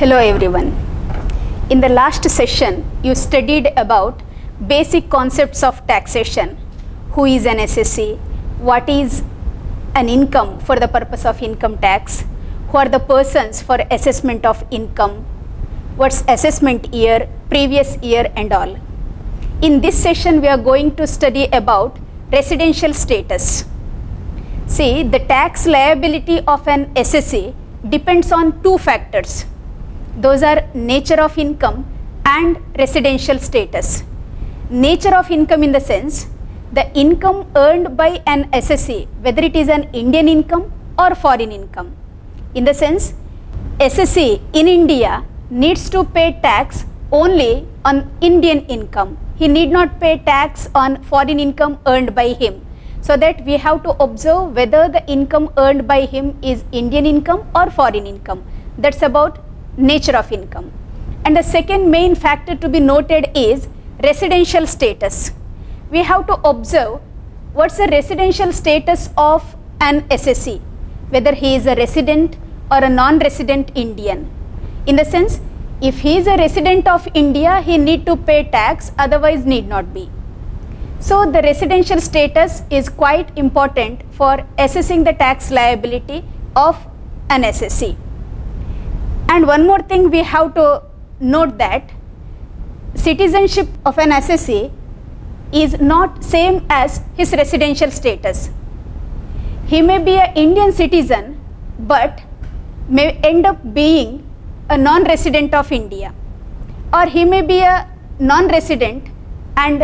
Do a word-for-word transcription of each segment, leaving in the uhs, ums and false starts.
Hello everyone. In the last session, you studied about basic concepts of taxation. Who is an S S C? What is an income for the purpose of income tax? Who are the persons for assessment of income? What's assessment year, previous year and all. In this session, we are going to study about residential status. See, the tax liability of an S S C depends on two factors. Those are nature of income and residential status. Nature of income in the sense, the income earned by an S S C, whether it is an Indian income or foreign income. In the sense, S S C in India needs to pay tax only on Indian income. He need not pay tax on foreign income earned by him. So that we have to observe whether the income earned by him is Indian income or foreign income. That's about nature of income. And the second main factor to be noted is residential status. We have to observe what's the residential status of an S S C, whether he is a resident or a non-resident Indian. In the sense, if he is a resident of India, he need to pay tax, otherwise need not be. So the residential status is quite important for assessing the tax liability of an S S C. And one more thing we have to note that citizenship of an S S C is not same as his residential status. He may be an Indian citizen but may end up being a non-resident of India, or he may be a non-resident and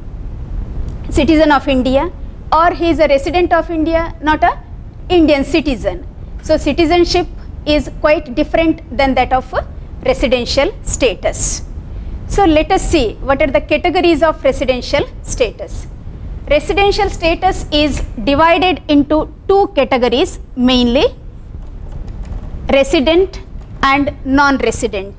citizen of India, or he is a resident of India, not a Indian citizen. So citizenship is quite different than that of residential status. So let us see what are the categories of residential status. Residential status is divided into two categories mainly, resident and non-resident.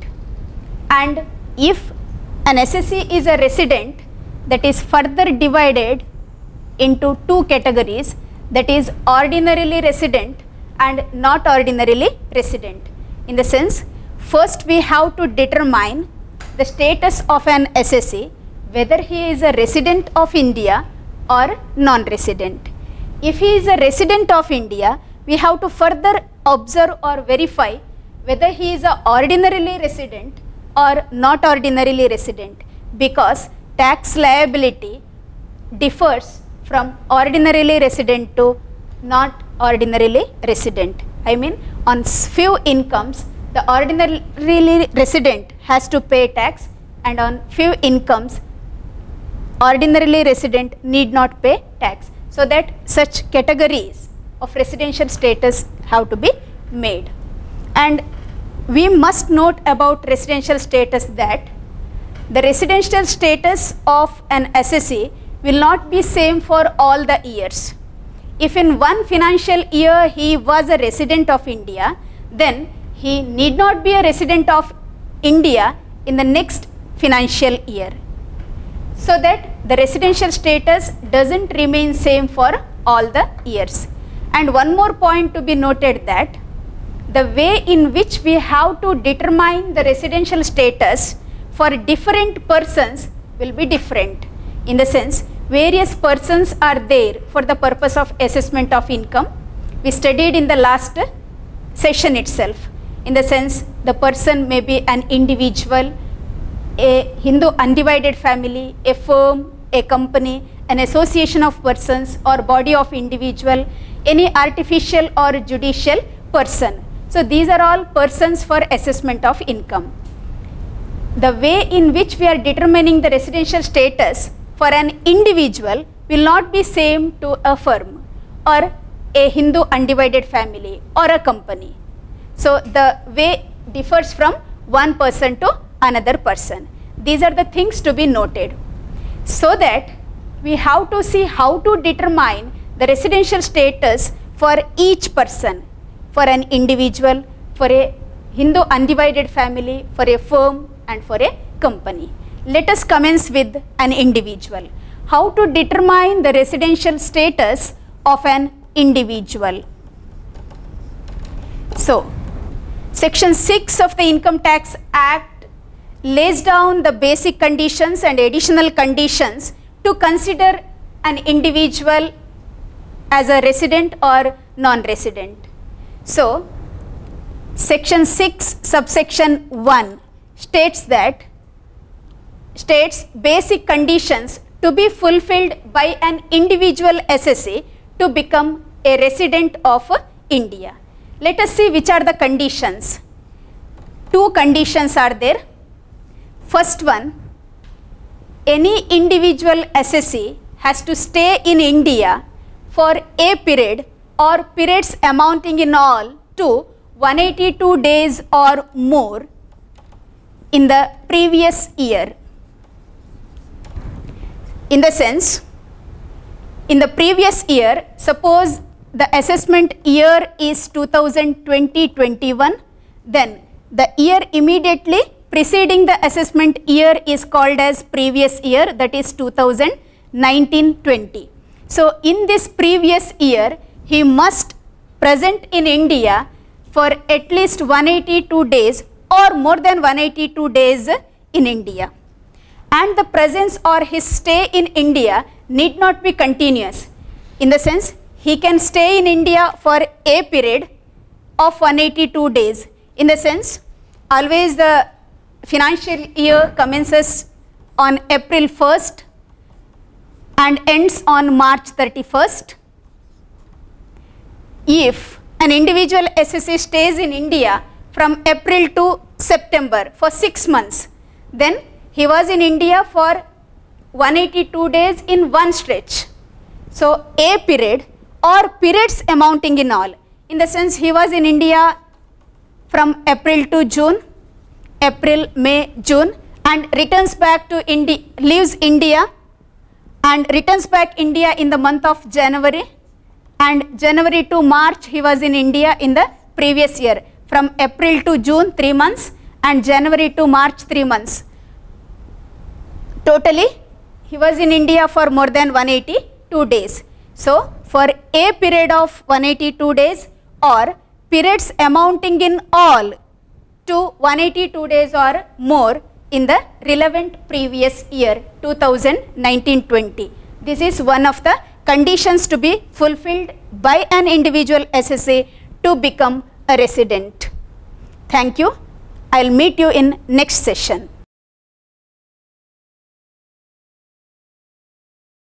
And if an S S C is a resident, that is further divided into two categories, that is ordinarily resident and not ordinarily resident. In the sense, first we have to determine the status of an S S C, whether he is a resident of India or non-resident. If he is a resident of India, we have to further observe or verify whether he is a ordinarily resident or not ordinarily resident, because tax liability differs from ordinarily resident to not ordinarily resident. I mean, on few incomes, the ordinarily resident has to pay tax, and on few incomes, ordinarily resident need not pay tax. So that such categories of residential status have to be made. And we must note about residential status that the residential status of an S S C will not be same for all the years. If in one financial year he was a resident of India, then he need not be a resident of India in the next financial year. So that the residential status doesn't remain same for all the years. And one more point to be noted, that the way in which we have to determine the residential status for different persons will be different. In the sense, various persons are there for the purpose of assessment of income. We studied in the last session itself. In the sense, the person may be an individual, a Hindu undivided family, a firm, a company, an association of persons or body of individual, any artificial or judicial person. So these are all persons for assessment of income. The way in which we are determining the residential status for an individual will not be same to a firm or a Hindu undivided family or a company. So the way differs from one person to another person. These are the things to be noted. So that we have to see how to determine the residential status for each person, for an individual, for a Hindu undivided family, for a firm and for a company. Let us commence with an individual. How to determine the residential status of an individual. So, Section six of the Income Tax Act lays down the basic conditions and additional conditions to consider an individual as a resident or non-resident. So, Section six subsection one states that states basic conditions to be fulfilled by an individual S S A to become a resident of India. Let us see which are the conditions. Two conditions are there. First one, any individual S S A has to stay in India for a period or periods amounting in all to one hundred eighty-two days or more in the previous year. In the sense, in the previous year, suppose the assessment year is two thousand twenty to twenty-one, then the year immediately preceding the assessment year is called as previous year, that is two thousand nineteen to twenty. So, in this previous year, he must present in India for at least one hundred eighty-two days or more than one hundred eighty-two days in India. And the presence or his stay in India need not be continuous. In the sense, he can stay in India for a period of one hundred eighty-two days. In the sense, always the financial year commences on April first and ends on March thirty-first. If an individual S S A stays in India from April to September for six months, then he was in India for one hundred eighty-two days in one stretch. So, a period or periods amounting in all. In the sense, he was in India from April to June, April, May, June, and returns back to India, leaves India and returns back India in the month of January, and January to March he was in India in the previous year. From April to June three months and January to March three months. Totally he was in India for more than one hundred eighty-two days. So, for a period of one hundred eighty-two days or periods amounting in all to one hundred eighty-two days or more in the relevant previous year two thousand nineteen to twenty. This is one of the conditions to be fulfilled by an individual S S A to become a resident. Thank you. I will meet you in next session.